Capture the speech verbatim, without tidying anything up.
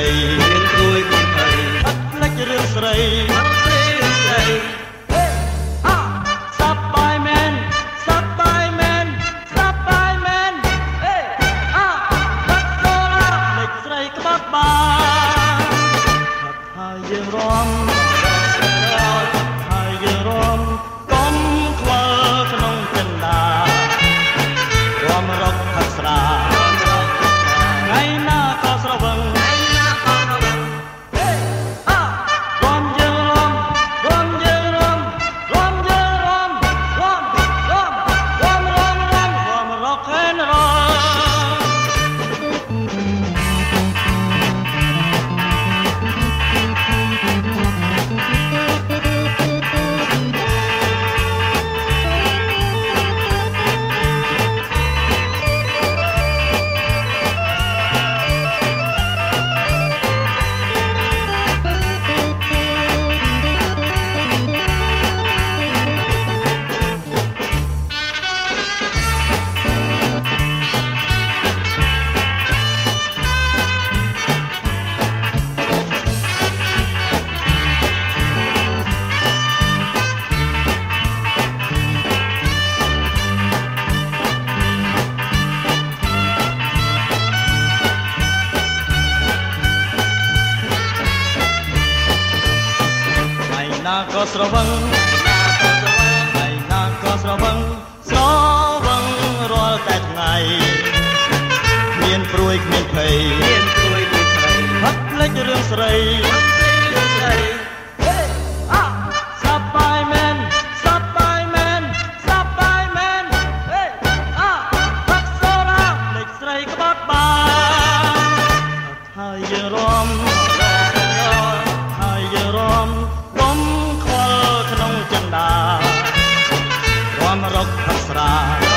មានព្រួយមានភ័យបាត់ផ្លេចរឿងស្រីបាត់ស្រីរឿងស្រីសប្បាយមែនសប្បាយមែនសប្បាយមែនអេអាបាត់សូឡាផ្លេចស្រីក្បត់បានថាថាយើងរំហើយយើងរំកុំខ្វល់ក្នុងចិន្តារំរកផឹកស្រាថ្ងៃណាក៏ស្រវឹងថ្ងៃណាក៏ស្រវឹងហេអរំយើងរំរំយើងរំរំយើងរំរំរំរំរំរំរំរកខែនរំណាក៏ស្រវឹងថ្ងៃណាក៏ស្រវឹងស្រវឹងរាល់តែថ្ងៃមានព្រួយគ្មានភ័យមានព្រួយគ្មានភ័យបាត់ផ្លេចរឿងស្រីរឿងស្រីហេអសប្បាយមែនសប្បាយមែនសប្បាយមែនហេអបាត់សូឡាផ្លេចស្រីក្បត់បានហើយយើងរំហើយយើងរំកុំខ្វល់ក្នុងចិន្តារំរកផឹកស្រា